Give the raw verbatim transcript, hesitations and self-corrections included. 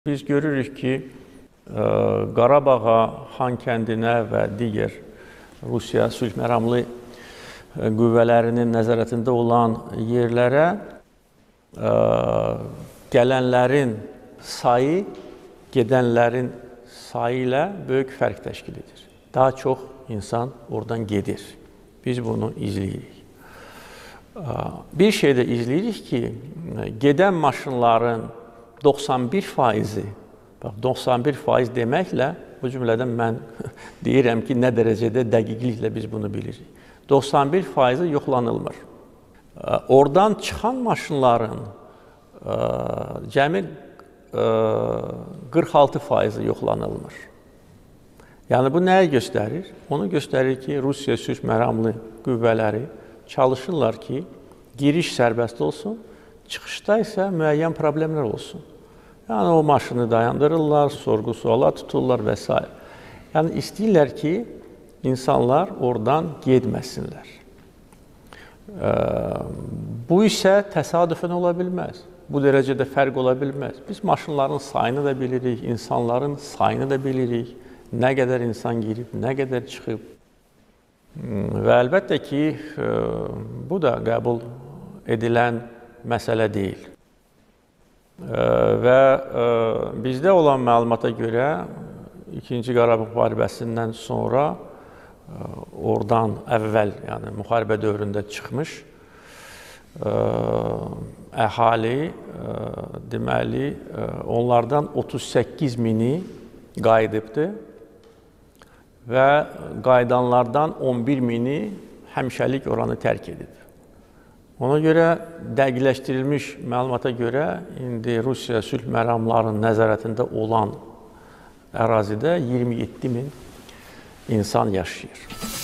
Biz görürük ki, Qarabağa, Xankəndinə və digər Rusiya sülhməramlı qüvvələrinin nəzarətində olan yerlərə gələnlərin sayı, gedənlərin sayı ilə böyük fərq təşkil edir. Daha çox insan oradan gedir. Biz bunu izləyirik. Bir şey də izləyirik ki, gedən maşınların doxsan bir faizi, bax, doxsan bir faiz deməklə, bu cümlədən mən deyirəm ki, nə dərəcədə dəqiqliklə biz bunu bilirik. doxsan bir faizi yoxlanılmır. Oradan çıxan maşınların cəmi qırx altı faizi yoxlanılmır. Yəni, bu nəyi göstərir? Onu göstərir ki, Rusiya sülhməramlı qüvvələri çalışırlar ki, giriş sərbəst olsun, çıxışda isə müəyyən problemlər olsun. Yəni, o maşını dayandırırlar, sorğu-suala tuturlar və s. Yəni, istəyirlər ki, insanlar oradan getməsinlər. Bu isə təsadüfən ola bilməz. Bu dərəcədə fərq ola bilməz. Biz maşınların sayını da bilirik, insanların sayını da bilirik. Nə qədər insan girib, nə qədər çıxıb. Və əlbəttə ki, bu da qəbul edilən məsələ deyil. Və bizdə olan məlumata görə İkinci Qarabağ müharibəsindən sonra oradan əvvəl, yəni müharibə dövründə çıxmış əhali, deməli, onlardan otuz səkkiz mini qayıdıbdır və qayıdanlardan on bir mini həmişəlik oranı tərk edib. Ona görə dəqiqləşdirilmiş məlumata görə indi Rusiya sülhməramlarının nəzarətində olan ərazidə iyirmi yeddi min insan yaşayır.